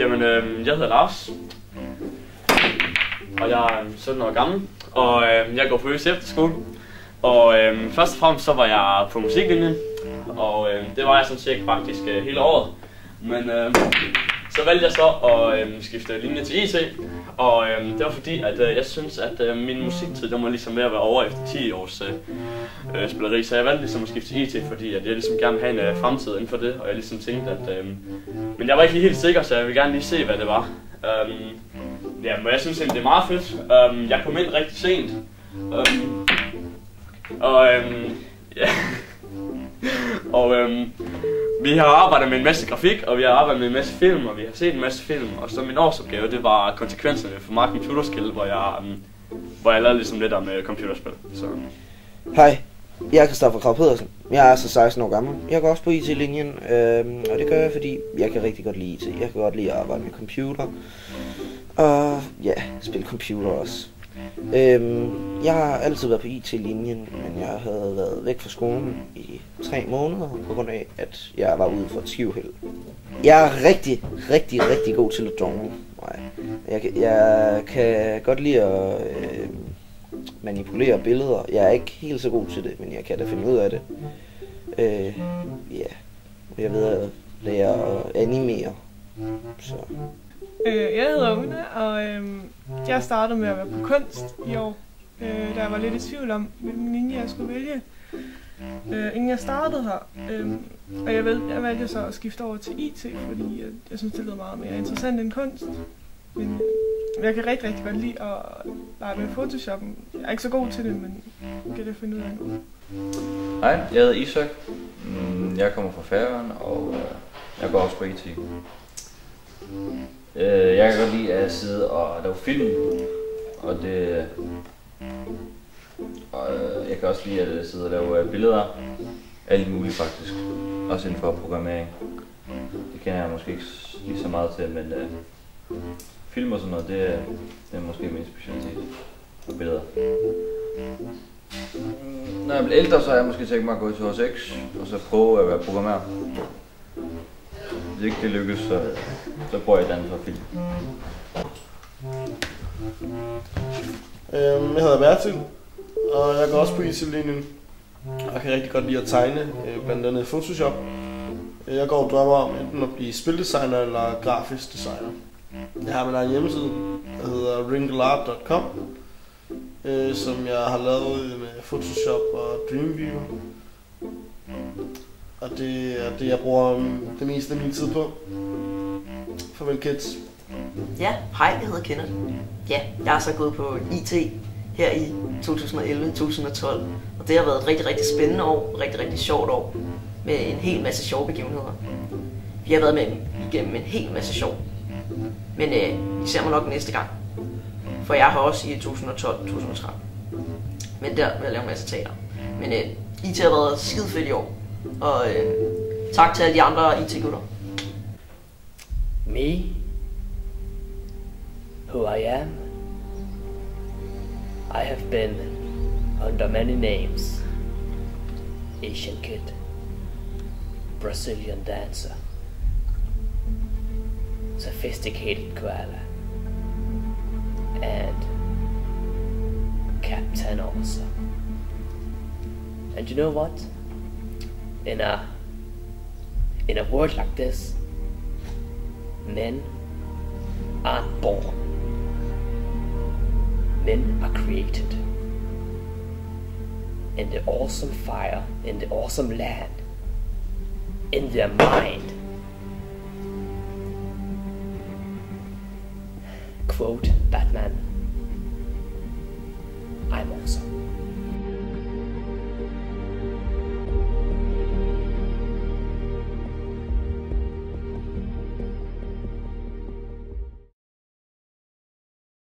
Jamen, jeg hedder Lars, og jeg er 17 år gammel, og jeg går på Øs Efterskole. Og først og fremmest så var jeg på musiklinjen, og det var jeg sådan set faktisk hele året. Men så valgte jeg så at skifte linje til IT, og det var fordi, at jeg synes, at min musiktid, der må ligesom være over efter 10 års spilleri. Så jeg valgte ligesom at skifte til IT, fordi at jeg ligesom gerne vil have en fremtid inden for det, og jeg ligesom tænkte, at... men jeg var ikke lige helt sikker, så jeg ville gerne lige se, hvad det var. Ja, men jeg synes egentlig, det er meget fedt. Jeg kom ind rigtig sent. Ja. Og vi har arbejdet med en masse grafik, og vi har arbejdet med en masse film, og vi har set en masse film. Og så min årsopgave, det var konsekvenserne for meget computerskill, hvor jeg lavede ligesom lidt om computerspil. Så. Hej, jeg er Christoffer Krag Pedersen. Jeg er så 16 år gammel. Jeg går også på IT-linjen, og det gør jeg, fordi jeg kan rigtig godt lide IT. Jeg kan godt lide at arbejde med computer, og ja, spille computer også. Jeg har altid været på IT-linjen, men jeg havde været væk fra skolen i 3 måneder på grund af, at jeg var ude for et skivheld. Jeg er rigtig god til at jongle. Jeg kan godt lide at manipulere billeder. Jeg er ikke helt så god til det, men jeg kan da finde ud af det. Jeg ved at lære at animere. Så. Jeg hedder Una, og jeg startede med at være på kunst i år, da jeg var lidt i tvivl om, hvilken linje jeg skulle vælge, inden jeg startede her. Og jeg valgte så at skifte over til IT, fordi jeg synes, det lød meget mere interessant end kunst. Men jeg kan rigtig godt lide at lege med Photoshop. Jeg er ikke så god til det, men jeg kan det finde ud af nu. Hej, jeg hedder Isak. Jeg kommer fra Færøerne, og jeg går også på IT. Jeg kan godt lide at sidde og lave film, og jeg kan også lide at sidde og lave billeder. Alt muligt faktisk, også inden for programmering. Det kender jeg måske ikke lige så meget til, men film og sådan noget, det er måske min specialitet. Og billeder. Når jeg bliver ældre, så har jeg måske tænkt mig at gå til HSX, og så prøve at være programmer. Hvis ikke det lykkes, så prøver jeg et andet for film. Jeg hedder Bertil, og jeg går også på IT-linjen. Jeg kan rigtig godt lide at tegne, blandt andet Photoshop. Jeg går og drømmer om enten at blive spildesigner eller grafisk designer. Jeg har min egen hjemmeside, der hedder wrinkleart.com, som jeg har lavet med Photoshop og Dreamviewer. Og det er det, jeg bruger det meste af min tid på. Farvel kids. Ja, hej, jeg hedder Kenneth. Ja, jeg har så gået på IT her i 2011-2012. Og det har været et rigtig spændende år, rigtig sjovt år. Med en hel masse sjove begivenheder. Vi har været med igennem en hel masse sjov. Men I ser mig nok næste gang. For jeg har også i 2012-2013. Men der vil jeg lave en masse teater. Men IT har været skide fedt i år. Og tak til alle de andre IT-gutter. Me? Who I am? I have been under many names. Asian kid, Brazilian dancer, sophisticated koala, and Captain Awesome. And you know what? In a world like this, men aren't born. Men are created. In the awesome fire, in the awesome land, in their mind. Quote Batman, I'm awesome.